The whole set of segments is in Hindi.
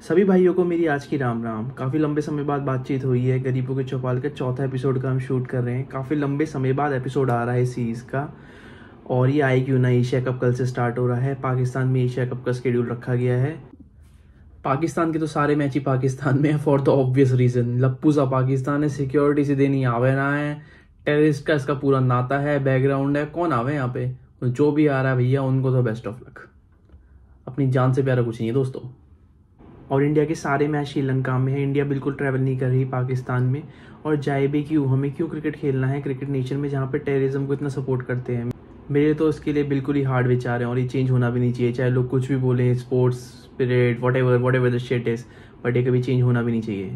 सभी भाइयों को मेरी आज की राम राम। काफ़ी लंबे समय बाद बातचीत हुई है। गरीबों के चौपाल का चौथा एपिसोड का हम शूट कर रहे हैं। काफ़ी लंबे समय बाद एपिसोड आ रहा है इस सीरीज़ का। और ये आए क्यों ना, एशिया कप कल से स्टार्ट हो रहा है। पाकिस्तान में एशिया कप का शेड्यूल रखा गया है। पाकिस्तान के तो सारे मैच ही पाकिस्तान में है फॉर द ऑब्वियस रीज़न। लप्पू सा पाकिस्तान है, सिक्योरिटी से देनी आवे ना है, टेररिस्ट का इसका पूरा नाता है, बैकग्राउंड है, कौन आवे यहाँ पे। जो भी आ रहा है भैया उनको तो बेस्ट ऑफ लक। अपनी जान से प्यारा कुछ नहीं है दोस्तों। और इंडिया के सारे मैच श्रीलंका में है। इंडिया बिल्कुल ट्रैवल नहीं कर रही पाकिस्तान में, और जाए भी क्यों, हमें क्यों क्रिकेट खेलना है क्रिकेट नेशन में जहाँ पे टेररिज्म को इतना सपोर्ट करते हैं। मेरे तो इसके लिए बिल्कुल ही हार्ड विचार हैं और ये चेंज होना भी नहीं चाहिए। चाहे लोग कुछ भी बोलें, sports spirit whatever the shit is, but ये कभी चेंज होना भी नहीं चाहिए।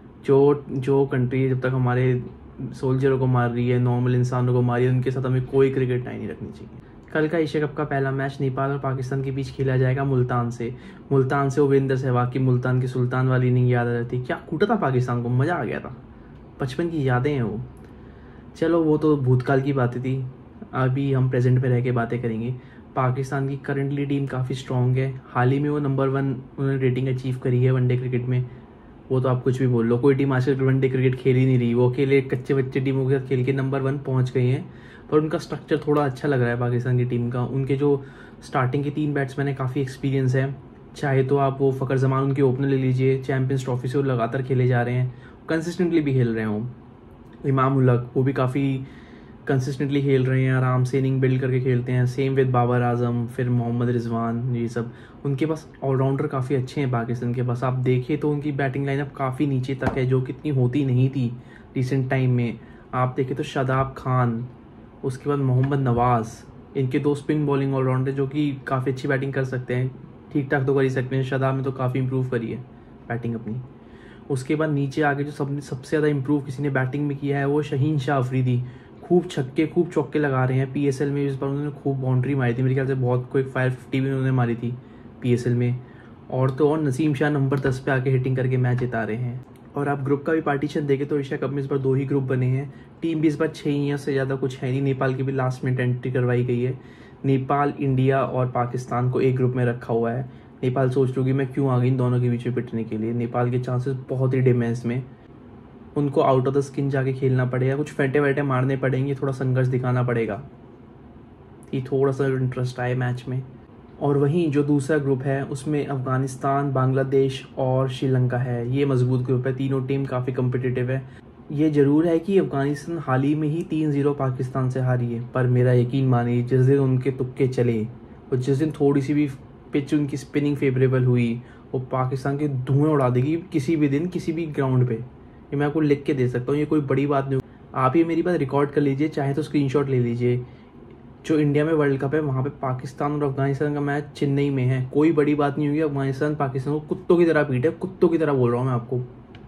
जो कंट्री जब तक हमारे सोल्जरों को मार रही है, नॉर्मल इंसानों को मार रही है, उनके साथ हमें कोई क्रिकेट नहीं रखनी चाहिए। कल का एशिया कप का पहला मैच नेपाल और पाकिस्तान के बीच खेला जाएगा मुल्तान से। वीरेंद्र सहवाग की मुल्तान की सुल्तान वाली इनिंग याद आ जाती। क्या कूटा था पाकिस्तान को, मज़ा आ गया था। बचपन की यादें हैं वो। चलो वो तो भूतकाल की बातें थी, अभी हम प्रेजेंट पे रह के बातें करेंगे। पाकिस्तान की करंटली टीम काफ़ी स्ट्रॉन्ग है। हाल ही में वो नंबर 1 उन्होंने रेटिंग अचीव करी है वनडे क्रिकेट में। वो तो आप कुछ भी बोल लो, कोई टीम आजकल वनडे क्रिकेट खेल ही नहीं रही। वो अकेले कच्चे बच्चे टीमों के साथ खेल के नंबर 1 पहुंच गई हैं। पर उनका स्ट्रक्चर थोड़ा अच्छा लग रहा है पाकिस्तान की टीम का। उनके जो स्टार्टिंग के 3 बैट्समैन है काफ़ी एक्सपीरियंस है। चाहे तो आप वो फ़खर जमान उनके ओपनर ले लीजिए, चैंपियंस ट्रॉफी से वो लगातार खेले जा रहे हैं, कंसिस्टेंटली भी खेल रहे हों। इमाम उलग वो भी काफ़ी कंसिस्टेंटली खेल रहे हैं, आराम से इनिंग बिल्ड करके खेलते हैं। सेम विद बाबर आजम, फिर मोहम्मद रिजवान, ये सब उनके पास ऑलराउंडर काफ़ी अच्छे हैं पाकिस्तान के पास। आप देखें तो उनकी बैटिंग लाइनअप काफ़ी नीचे तक है, जो कि इतनी होती नहीं थी रिसेंट टाइम में। आप देखें तो शादाब खान, उसके बाद मोहम्मद नवाज़, इनके 2 स्पिन बॉलिंग ऑलराउंडर जो कि काफ़ी अच्छी बैटिंग कर सकते हैं। ठीक ठाक तो कर ही सकते हैं, शादाब में तो काफ़ी इंप्रूव करी है बैटिंग अपनी। उसके बाद नीचे आके जो सबसे ज़्यादा इंप्रूव किसी ने बैटिंग में किया है वो शहीन शाह अफरीदी। खूब छक्के खूब चौके लगा रहे हैं। PSL में इस बार उन्होंने खूब बाउंड्री मारी थी, मेरे ख्याल से बहुत कोई 550 भी उन्होंने मारी थी PSL में। और तो और नसीम शाह नंबर 10 पे आके हिटिंग करके मैच जिता रहे हैं। और आप ग्रुप का भी पार्टीशन देखें तो एशिया कप में इस बार 2 ही ग्रुप बने हैं। टीम भी इस बार 6 ही है, उससे ज़्यादा कुछ है नहीं। नेपाल की भी लास्ट मिनट एंट्री करवाई गई है। नेपाल, इंडिया और पाकिस्तान को एक ग्रुप में रखा हुआ है। नेपाल सोच लो कि मैं क्यों आ गई इन दोनों के बीच में पिटने के लिए। नेपाल के चांसेस बहुत ही डिम है इसमें। उनको आउट ऑफ द स्किन जाके खेलना पड़ेगा, कुछ फेंटे वेंटे मारने पड़ेंगे, थोड़ा संघर्ष दिखाना पड़ेगा कि थोड़ा सा इंटरेस्ट आए मैच में। और वहीं जो दूसरा ग्रुप है उसमें अफगानिस्तान, बांग्लादेश और श्रीलंका है। ये मजबूत ग्रुप है, तीनों टीम काफ़ी कम्पिटिटिव है। ये ज़रूर है कि अफगानिस्तान हाल ही में ही 3-0 पाकिस्तान से हारी है, पर मेरा यकीन मानिए जिस दिन उनके तुक्के चले और जिस दिन थोड़ी सी भी पिच उनकी स्पिनिंग फेवरेबल हुई, वो पाकिस्तान के धुएं उड़ा देगी किसी भी दिन किसी भी ग्राउंड पे। ये मैं आपको लिख के दे सकता हूँ, ये कोई बड़ी बात नहीं। आप ये मेरी बात रिकॉर्ड कर लीजिए, चाहे तो स्क्रीनशॉट ले लीजिए। जो इंडिया में वर्ल्ड कप है वहाँ पे पाकिस्तान और अफगानिस्तान का मैच चेन्नई में है। कोई बड़ी बात नहीं हुई, अफगानिस्तान पाकिस्तान को कुत्तों की तरह पीटे, कुत्तों की तरह बोल रहा हूँ मैं आपको,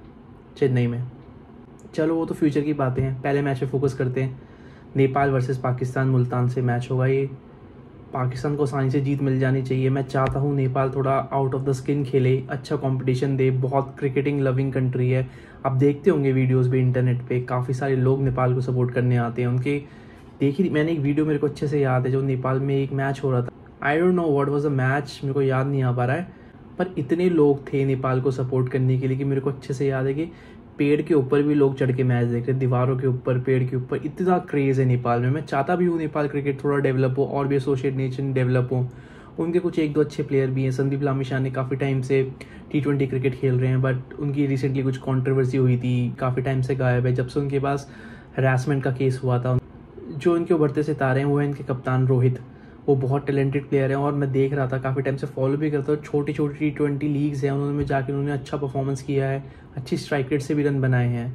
चेन्नई में। चलो वो तो फ्यूचर की बातें हैं, पहले मैच पे फोकस करते हैं। नेपाल वर्सेस पाकिस्तान मुल्तान से मैच होगा। ये पाकिस्तान को आसानी से जीत मिल जानी चाहिए। मैं चाहता हूँ नेपाल थोड़ा आउट ऑफ द स्किन खेले, अच्छा कंपटीशन दे। बहुत क्रिकेटिंग लविंग कंट्री है। आप देखते होंगे वीडियोस भी इंटरनेट पे, काफ़ी सारे लोग नेपाल को सपोर्ट करने आते हैं। उनके देखी मैंने एक वीडियो, मेरे को अच्छे से याद है, जो नेपाल में एक मैच हो रहा था। I don't know what was the match, मेरे को याद नहीं आ पा रहा है, पर इतने लोग थे नेपाल को सपोर्ट करने के लिए कि मेरे को अच्छे से याद है कि पेड़ के ऊपर भी लोग चढ़ के मैच देख रहे, दीवारों के ऊपर, पेड़ के ऊपर। इतना क्रेज़ है नेपाल में। मैं चाहता भी हूँ नेपाल क्रिकेट थोड़ा डेवलप हो और भी एसोसिएट नेशन डेवलप हो। उनके कुछ 1-2 अच्छे प्लेयर भी हैं। संदीप लामिछाने ने काफ़ी टाइम से T20 क्रिकेट खेल रहे हैं, बट उनकी रिसेंटली कुछ कंट्रोवर्सी हुई थी, काफ़ी टाइम से गायब है। जब से उनके पास हरासमेंट का केस हुआ था। जो इनके उभरते सितारे हैं वो है इनके कप्तान रोहित। वो बहुत टैलेंटेड प्लेयर हैं और मैं देख रहा था, काफ़ी टाइम से फॉलो भी करता हूँ। छोटी छोटी T20 लीग्स हैं, उन्होंने जाके उन्होंने अच्छा परफॉर्मेंस किया है, अच्छी स्ट्राइक रेट से भी रन बनाए हैं।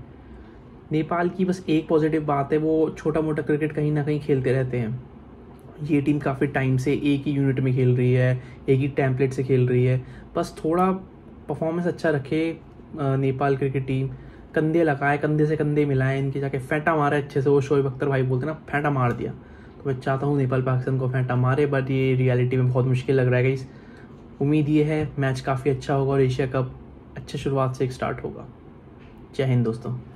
नेपाल की बस एक पॉजिटिव बात है, वो छोटा मोटा क्रिकेट कहीं ना कहीं खेलते रहते हैं। ये टीम काफ़ी टाइम से एक ही यूनिट में खेल रही है, एक ही टेम्पलेट से खेल रही है। बस थोड़ा परफॉर्मेंस अच्छा रखे नेपाल क्रिकेट टीम, कंधे लगाए, कंधे से कंधे मिलाए, इनके जाके फेंटा मारे अच्छे से। वो शोएब अख्तर भाई बोलते हैं ना, फेंटा मार दिया। तो मैं चाहता हूँ नेपाल पाकिस्तान को फेंटा मारे, बट ये रियलिटी में बहुत मुश्किल लग रहा है गाइस। उम्मीद ये है मैच काफ़ी अच्छा होगा और एशिया कप अच्छी शुरुआत से स्टार्ट होगा। जय हिंद दोस्तों।